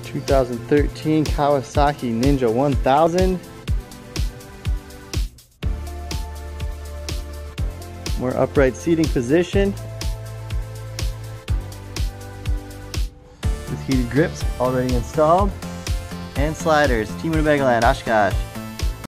2013 Kawasaki Ninja 1000. More upright seating position. With heated grips already installed. And sliders. Team Winnebagoland, Oshkosh.